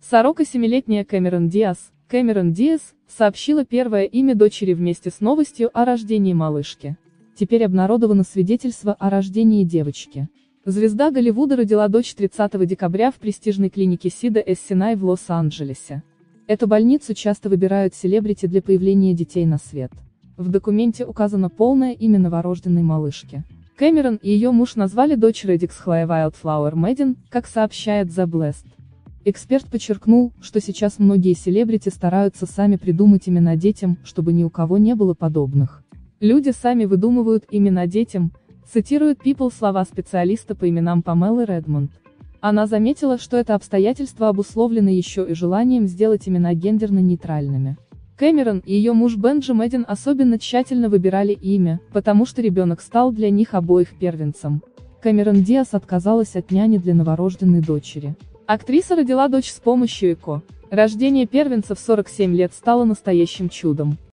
47-летняя Кэмерон Диаз сообщила первое имя дочери вместе с новостью о рождении малышки. Теперь обнародовано свидетельство о рождении девочки. Звезда Голливуда родила дочь 30 декабря в престижной клинике Сида-Синай в Лос-Анджелесе. Эту больницу часто выбирают селебрити для появления детей на свет. В документе указано полное имя новорожденной малышки. Кэмерон и ее муж назвали дочь Редикс Хлая Wildflower Мэддин, как сообщает The Blast. Эксперт подчеркнул, что сейчас многие селебрити стараются сами придумать имена детям, чтобы ни у кого не было подобных. Люди сами выдумывают имена детям, цитирует People слова специалиста по именам Памелы Редмонд. Она заметила, что это обстоятельство обусловлено еще и желанием сделать имена гендерно-нейтральными. Кэмерон и ее муж Бенджи Мэддин особенно тщательно выбирали имя, потому что ребенок стал для них обоих первенцем. Кэмерон Диаз отказалась от няни для новорожденной дочери. Актриса родила дочь с помощью ЭКО. Рождение первенца в 47 лет стало настоящим чудом.